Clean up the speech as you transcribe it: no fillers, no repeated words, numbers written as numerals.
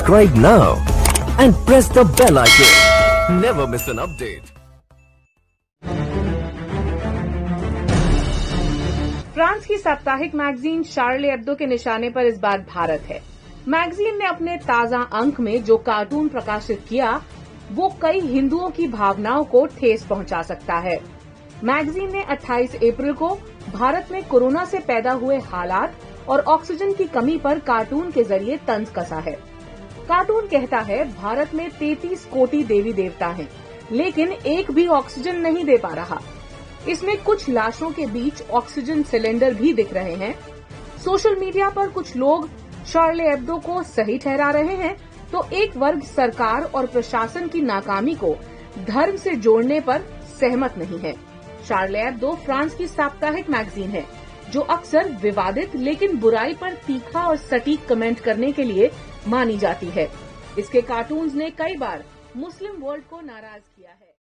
Subscribe now and press the bell icon. Never miss an update. France की साप्ताहिक magazine शार्ले Hebdo के निशाने पर इस बार भारत है। मैगजीन ने अपने ताजा अंक में जो कार्टून प्रकाशित किया वो कई हिंदुओं की भावनाओं को ठेस पहुंचा सकता है। मैगजीन ने 28 अप्रैल को भारत में कोरोना से पैदा हुए हालात और ऑक्सीजन की कमी पर कार्टून के जरिए तंज कसा है। कार्टून कहता है भारत में 33 कोटि देवी देवता हैं, लेकिन एक भी ऑक्सीजन नहीं दे पा रहा। इसमें कुछ लाशों के बीच ऑक्सीजन सिलेंडर भी दिख रहे हैं। सोशल मीडिया पर कुछ लोग शार्ले एब्दो को सही ठहरा रहे हैं, तो एक वर्ग सरकार और प्रशासन की नाकामी को धर्म से जोड़ने पर सहमत नहीं है। शार्ले एब्दो फ्रांस की साप्ताहिक मैगजीन है, जो अक्सर विवादित लेकिन बुराई पर तीखा और सटीक कमेंट करने के लिए मानी जाती है। इसके कार्टून्स ने कई बार मुस्लिम वर्ल्ड को नाराज किया है।